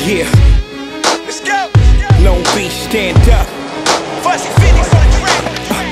Yeah, Let's go. Long Beach, stand up. Fuzzy Phoenix on the track.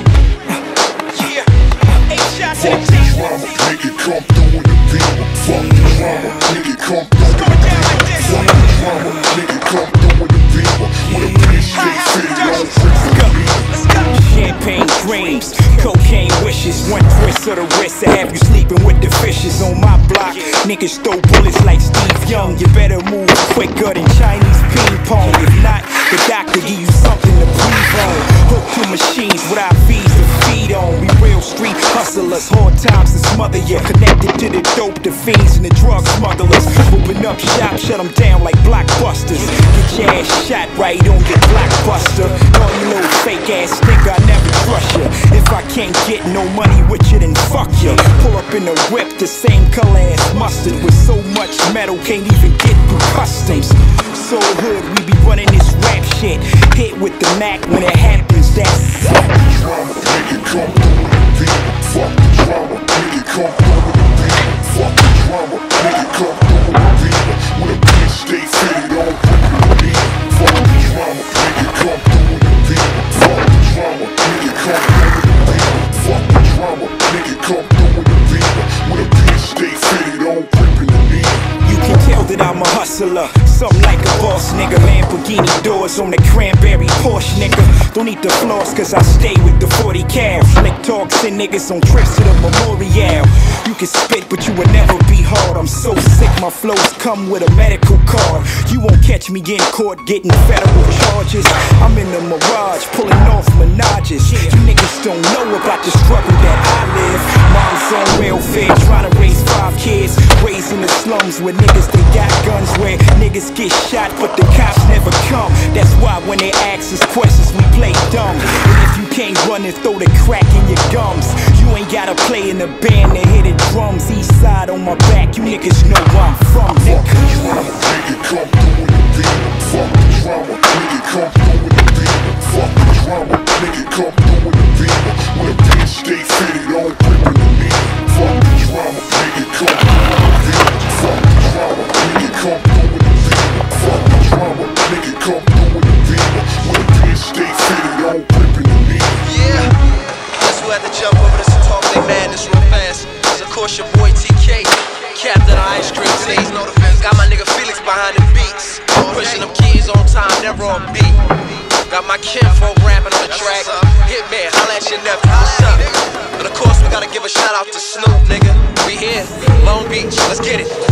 Yeah. 8 shots in the teeth. Nigga come through with the beat. Fuck the drama. Nigga come through with the Going down like this. Fuck the drama. Nigga come through with the beat. With a bitch straight fitted on Let's go. Champagne dreams, cocaine wishes, one twist of the wrist to have you sleeping with the fishes on my block. Niggas throw bullets like Steve Young. You better move quicker than Chinese ping pong. If not, the doctor give you something to breathe on. Hook to machines without fees to feed on. We real street hustlers, hard times to smother you. Connected to the dope, the fiends, and the drug smugglers. Open up shop, shut them down like blockbusters. Get your ass shot right on your blockbuster. All you little fake ass nigga, I never trust you. If I can't get no money with you, then fuck you. Pull up in a whip, the same color as mustard. With so much metal, can't even get through customs. So hood, we be running this rap shit. Hit with the Mac when it happens, that's Fuck the drama. Nigga come through with the beat. Fuck the drama. Nigga come through with the beat. Fuck the drama. Nigga come through with the beat. With a bitch stay fitted on me. Fuck the drama. Nigga come through with the beat. Fuck the drama. Nigga come through with the beat. Fuck the drama. Nigga come through with the beat. With a bitch stay fitted on gripping the knee. you can tell that I'm a hustler. Something like a boss nigga. Lamborghini doors on the cranberry Porsche nigga. Don't need the floss cause I stay with the 40 cal. Slick talk, send niggas on trips to the memorial. You can spit but you will never be hard. I'm so sick my flows come with a medical card. You won't catch me in court getting federal charges. I'm in the Mirage pulling off menages. You niggas don't know about the struggle that I live. Mom's on welfare trying to raise 5 kids. Raised in the slums where niggas they got guns. Where niggas get shot but the cops never come. That's why when they ask us questions we play dumb. And if you can't run and throw the crack in your gums, you ain't gotta play in the band to hit it drums. East side on my back, you niggas know where I'm from, nigga. Nigga come through with the beat. Fuck the drama. Nigga come through with the beat. Fuck the drama. Nigga come through with the beat. With a bitch stay fitted on gripping the knee. Fuck the drama. Nigga come through with the beat. Fuck the drama. Nigga come through with the beat. Fuck the drama. Nigga come through with the beat. With a bitch stay fitted on gripping the knee. Yeah, guess who had to jump over this and talk they madness real fast? It's of course your boy TK, captain of Ice Cream Team. Got my nigga Felix behind the beats, pushing them kids on time, never on beat. Got my kinfolk rapping on the track. Hitman, holla at your nephew, what's up? But of course we gotta give a shout out to Snoop, nigga. We here, Long Beach, let's get it.